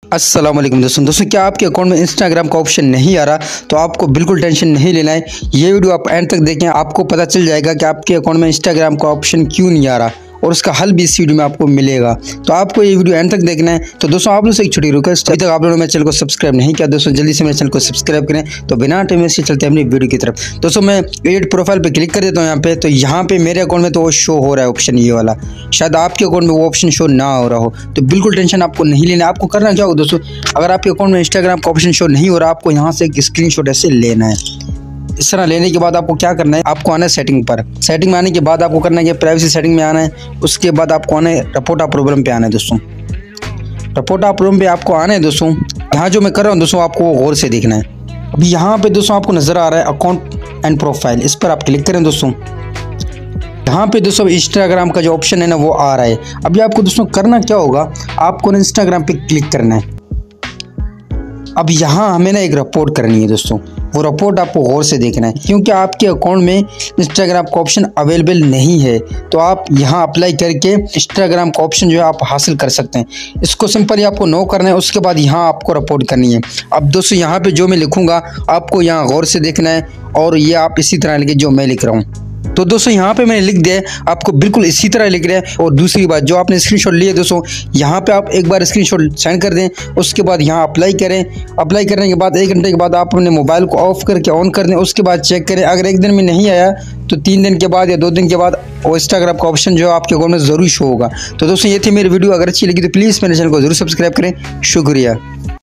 अस्सलाम वालेकुम दोस्तों क्या आपके अकाउंट में इंस्टाग्राम का ऑप्शन नहीं आ रहा? तो आपको बिल्कुल टेंशन नहीं लेना है। ये वीडियो आप एंड तक देखें, आपको पता चल जाएगा कि आपके अकाउंट में इंस्टाग्राम का ऑप्शन क्यों नहीं आ रहा और उसका हल भी इस वीडियो में आपको मिलेगा। तो आपको ये वीडियो एंड तक देखना है। तो दोस्तों आप लोगों से एक छोटी रिक्वेस्ट, अभी तक आप लोगों ने मेरे चैनल को सब्सक्राइब नहीं किया दोस्तों, जल्दी से मेरे चैनल को सब्सक्राइब करें। तो बिना टाइम वेस्ट चलते हैं अपनी वीडियो की तरफ। दोस्तों मैं एडिट प्रोफाइल पे क्लिक कर देता हूँ यहाँ पे। तो यहाँ पे मेरे अकाउंट में तो वो शो हो रहा है ऑप्शन ये वाला, शायद आपके अकाउंट में वो ऑप्शन शो ना हो रहा हो। तो बिल्कुल टेंशन आपको नहीं लेना। आपको करना क्या होगा दोस्तों, अगर आपके अकाउंट में इंस्टाग्राम का ऑप्शन शो नहीं हो रहा, आपको यहाँ से एक स्क्रीनशॉट ऐसे लेना है। इस तरह लेने के बाद आपको क्या करना है, आपको आना है सेटिंग पर। सेटिंग में आने के बाद आपको करना है कि प्राइवेसी सेटिंग में आना है। उसके बाद आपको आना है रिपोर्ट ऑफ प्रॉब्लम पे आना है दोस्तों। रिपोर्ट ऑफ प्रॉब्लम पे आपको आना है दोस्तों। यहाँ जो मैं कर रहा हूँ दोस्तों, आपको गौर से देखना है। अभी यहाँ पे दोस्तों आपको नजर आ रहा है अकाउंट एंड प्रोफाइल, इस पर आप क्लिक करें दोस्तों। यहाँ पे दोस्तों इंस्टाग्राम का जो ऑप्शन है ना वो आ रहा है। अभी आपको दोस्तों करना क्या होगा, आपको ना इंस्टाग्राम पे क्लिक करना है। अब यहाँ हमें ना एक रिपोर्ट करनी है दोस्तों। वो रिपोर्ट आपको गौर से देखना है, क्योंकि आपके अकाउंट में इंस्टाग्राम का ऑप्शन अवेलेबल नहीं है। तो आप यहाँ अप्लाई करके इंस्टाग्राम का ऑप्शन जो है आप हासिल कर सकते हैं। इसको सिंपली आपको नो करना है। उसके बाद यहाँ आपको रिपोर्ट करनी है। अब दोस्तों यहाँ पे जो मैं लिखूँगा आपको यहाँ गौर से देखना है, और ये आप इसी तरह लिखे जो मैं लिख रहा हूँ। तो दोस्तों यहाँ पे मैंने लिख दिया, आपको बिल्कुल इसी तरह लिख रहा है। और दूसरी बात, जो आपने स्क्रीनशॉट लिए दोस्तों, यहाँ पे आप एक बार स्क्रीनशॉट सेंड कर दें। उसके बाद यहाँ अप्लाई करें। अप्लाई करने के बाद 1 घंटे के बाद आप अपने मोबाइल को ऑफ करके ऑन कर दें। उसके बाद चेक करें, अगर 1 दिन में नहीं आया तो 3 दिन के बाद या 2 दिन के बाद वो इंस्टाग्राम का ऑप्शन जो आपके अकाउंट में ज़रूर शो होगा। तो दोस्तों ये थी मेरी वीडियो। अगर अच्छी लगी तो प्लीज़ मेरे चैनल को ज़रूर सब्सक्राइब करें। शुक्रिया।